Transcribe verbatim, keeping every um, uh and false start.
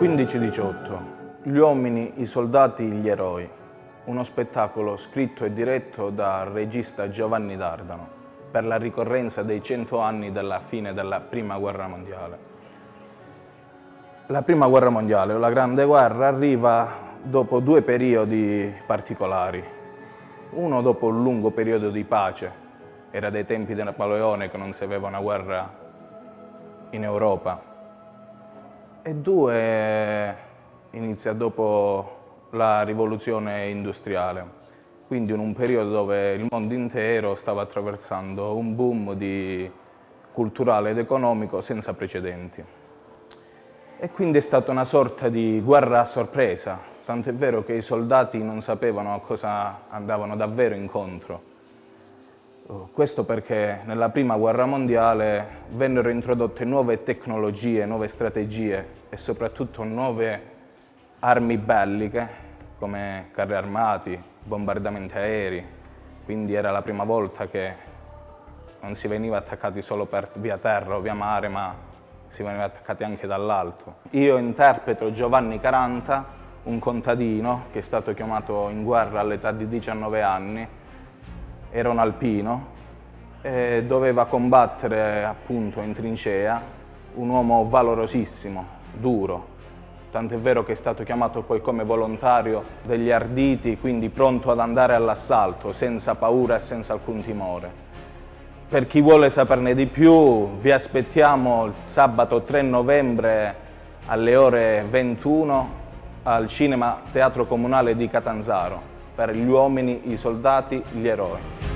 quindici diciotto. Gli uomini, i soldati, gli eroi. Uno spettacolo scritto e diretto dal regista Giovanni Dardano per la ricorrenza dei cento anni dalla fine della Prima Guerra Mondiale. La Prima Guerra Mondiale, o la Grande Guerra, arriva dopo due periodi particolari. Uno dopo un lungo periodo di pace, era dei tempi di Napoleone che non si aveva una guerra in Europa. E due inizia dopo la rivoluzione industriale, quindi in un periodo dove il mondo intero stava attraversando un boom di culturale ed economico senza precedenti. E quindi è stata una sorta di guerra a sorpresa, tanto è vero che i soldati non sapevano a cosa andavano davvero incontro. Questo perché nella Prima Guerra Mondiale vennero introdotte nuove tecnologie, nuove strategie e soprattutto nuove armi belliche come carri armati, bombardamenti aerei, quindi era la prima volta che non si veniva attaccati solo per via terra o via mare, ma si veniva attaccati anche dall'alto. Io interpreto Giovanni Caranta, un contadino che è stato chiamato in guerra all'età di diciannove anni. Era un alpino e doveva combattere appunto in trincea, un uomo valorosissimo, duro, tant'è vero che è stato chiamato poi come volontario degli arditi, quindi pronto ad andare all'assalto, senza paura e senza alcun timore. Per chi vuole saperne di più, vi aspettiamo il sabato tre novembre alle ore ventuno al Cinema Teatro Comunale di Catanzaro per gli uomini, i soldati, gli eroi.